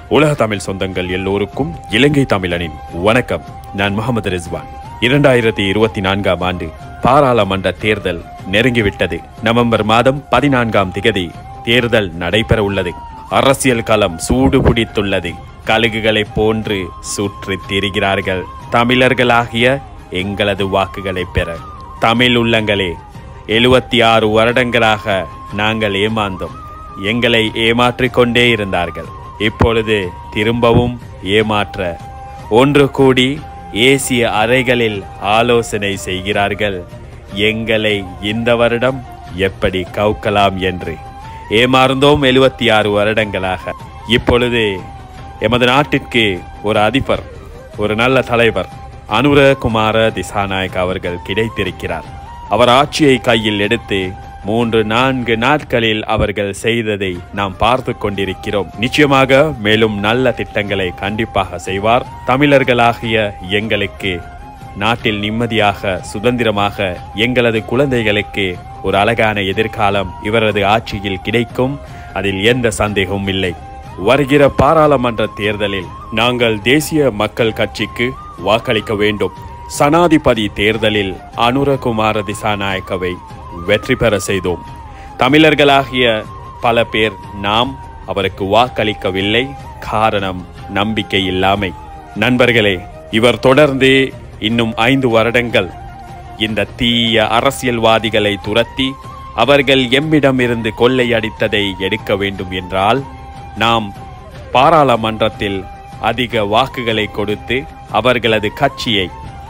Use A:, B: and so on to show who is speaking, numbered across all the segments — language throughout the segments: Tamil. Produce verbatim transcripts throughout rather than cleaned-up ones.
A: உலக தமிழ் சொந்தங்கள் எல்லோருக்கும் இலங்கை தமிழனின் வணக்கம். நான் முகமது ரிஸ்வான். இரண்டாயிரத்தி இருபத்தி நான்காம் ஆண்டு பாராளுமன்ற தேர்தல் நெருங்கிவிட்டது. நவம்பர் மாதம் பதினான்காம் திகதி தேர்தல் நடைபெற உள்ளது. அரசியல் களம் சூடு பிடித்துள்ளது. கழுகுகளை போன்று சுற்றி திரிகிறார்கள் தமிழர்களாகிய எங்களது வாக்குகளை பெற. தமிழ் உள்ளங்களே, எழுபத்தி ஆறு வருடங்களாக நாங்கள் ஏமாந்தோம். எங்களை ஏமாற்றிக் கொண்டே இருந்தார்கள். இப்பொழுது திரும்பவும் ஏமாற்ற ஒன்று கூடி ஏசிய அறைகளில் ஆலோசனை செய்கிறார்கள். எங்களை இந்த வருடம் எப்படி கவுக்கலாம் என்று. ஏமாறந்தோம் எழுபத்தி ஆறு வருடங்களாக. இப்பொழுது எமது நாட்டிற்கு ஒரு அதிபர், ஒரு நல்ல தலைவர் அனுரகுமார திசாநாயக்க அவர்கள் கிடைத்திருக்கிறார். அவர் ஆட்சியை கையில் எடுத்து மூன்று நான்கு நாட்களில் அவர்கள் செய்ததை நாம் பார்த்து கொண்டிருக்கிறோம். நிச்சயமாக மேலும் நல்ல திட்டங்களை கண்டிப்பாக செய்வார். தமிழர்களாகிய எங்களுக்கு நாட்டில் நிம்மதியாக சுதந்திரமாக எங்களது குழந்தைகளுக்கு ஒரு அழகான எதிர்காலம் இவரது ஆட்சியில் கிடைக்கும். அதில் எந்த சந்தேகமும் இல்லை. வருகிற பாராளுமன்ற தேர்தலில் நாங்கள் தேசிய மக்கள் கட்சிக்கு வாக்களிக்க வேண்டும். சனாதிபதி தேர்தலில் அனுரகுமார திசாநாயக்கவை வெற்றி பெற செய்தோம். தமிழர்களாகிய பல பேர் நாம் அவருக்கு வாக்களிக்கவில்லை. காரணம் நம்பிக்கை இல்லாமை. நண்பர்களே, இவர் தொடர்ந்து இன்னும் ஐந்து வருடங்கள் இந்த தீய அரசியல்வாதிகளை துரத்தி அவர்கள் எம்மிடமிருந்து கொள்ளையடித்ததை எடுக்க வேண்டும் என்றால் நாம் பாராளுமன்றத்தில் அதிக வாக்குகளை கொடுத்து அவர்களது கட்சியை,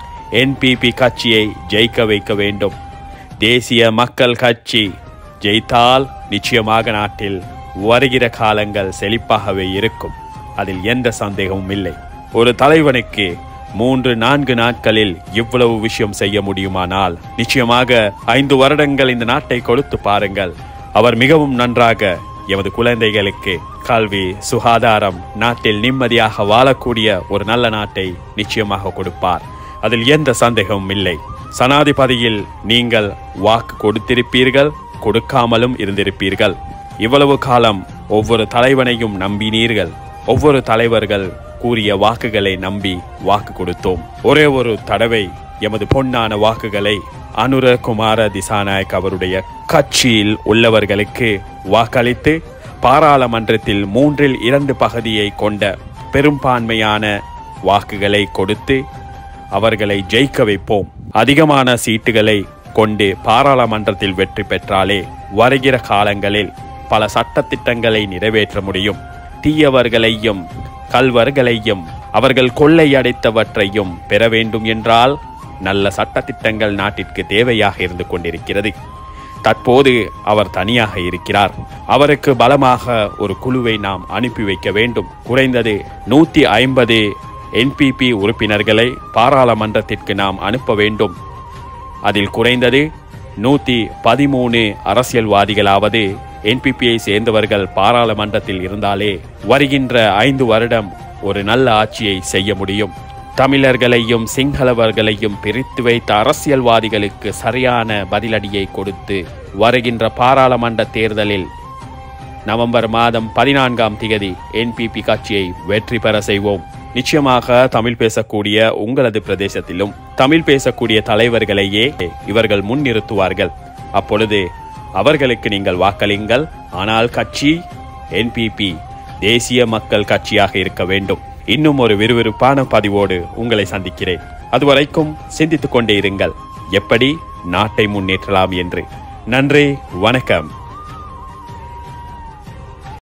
A: என்பிபி கட்சியை ஜெயிக்க வைக்க வேண்டும். தேசிய மக்கள் கட்சி ஜெயித்தால் நிச்சயமாக நாட்டில் வருகிற காலங்கள் செழிப்பாகவே இருக்கும். அதில் எந்த சந்தேகமும் இல்லை. ஒரு தலைவனுக்கு மூன்று நான்கு நாட்களில் இவ்வளவு விஷயம் செய்ய முடியுமானால் நிச்சயமாக ஐந்து வருடங்கள் இந்த நாட்டை கொடுத்து பாருங்கள். அவர் மிகவும் நன்றாக எமது குழந்தைகளுக்கு கல்வி, சுகாதாரம், நாட்டில் நிம்மதியாக வாழக்கூடிய ஒரு நல்ல நாட்டை நிச்சயமாக கொடுப்பார். அதில் எந்த சந்தேகமும் இல்லை. சனாதிபதியில் நீங்கள் வாக்கு கொடுத்திருப்பீர்கள், கொடுக்காமலும் இருந்திருப்பீர்கள். இவ்வளவு காலம் ஒவ்வொரு தலைவனையும் நம்பினீர்கள். ஒவ்வொரு தலைவர்கள் கூறிய வாக்குகளை நம்பி வாக்கு கொடுத்தோம். ஒரே ஒரு தடவை எமது பொன்னான வாக்குகளை அனுரகுமார திசாநாயக்க அவருடைய கட்சியில் உள்ளவர்களுக்கு வாக்களித்து பாராளுமன்றத்தில் மூன்றில் இரண்டு பகுதியை கொண்ட பெரும்பான்மையான வாக்குகளை கொடுத்து அவர்களை ஜெயிக்க வைப்போம். அதிகமான சீட்டுகளை கொண்டு பாராளுமன்றத்தில் வெற்றி பெற்றாலே வருகிற காலங்களில் பல சட்டத்திட்டங்களை நிறைவேற்ற முடியும். தீயவர்களையும் கல்வர்களையும் அவர்கள் கொள்ளையடைத்தவற்றையும் பெற வேண்டும் என்றால் நல்ல சட்டத்திட்டங்கள் நாட்டிற்கு தேவையாக இருந்து கொண்டிருக்கிறது. தற்போது அவர் தனியாக இருக்கிறார். அவருக்கு பலமாக ஒரு குழுவை நாம் அனுப்பி வைக்க வேண்டும். குறைந்தது நூற்றி ஐம்பது என்பிபி உறுப்பினர்களை பாராளுமன்றத்திற்கு நாம் அனுப்ப வேண்டும். அதில் குறைந்தது நூற்றி பதிமூணு அரசியல்வாதிகளாவது என்பிபியை சேர்ந்தவர்கள் பாராளுமன்றத்தில் இருந்தாலே வருகின்ற ஐந்து வருடம் ஒரு நல்ல ஆட்சியை செய்ய முடியும். தமிழர்களையும் சிங்களவர்களையும் பிரித்து வைத்த அரசியல்வாதிகளுக்கு சரியான பதிலடியை கொடுத்து வருகின்ற பாராளுமன்ற தேர்தலில் நவம்பர் மாதம் பதினான்காம் திகதி என்பிபி கட்சியை வெற்றி பெற செய்வோம். நிச்சயமாக தமிழ் பேசக்கூடிய உங்களது பிரதேசத்திலும் தமிழ் பேசக்கூடிய தலைவர்களையே இவர்கள் முன்னிறுத்துவார்கள். அப்பொழுது அவர்களுக்கு நீங்கள் வாக்களிங்கள். ஆனால் கட்சி என்பிபி தேசிய மக்கள் கட்சியாக இருக்க வேண்டும். இன்னும் ஒரு விறுவிறுப்பான பதிவோடு உங்களை சந்திக்கிறேன். அதுவரைக்கும் சிந்தித்துக் கொண்டே இருங்கள் எப்படி நாட்டை முன்னேற்றலாம் என்று. நன்றி, வணக்கம்.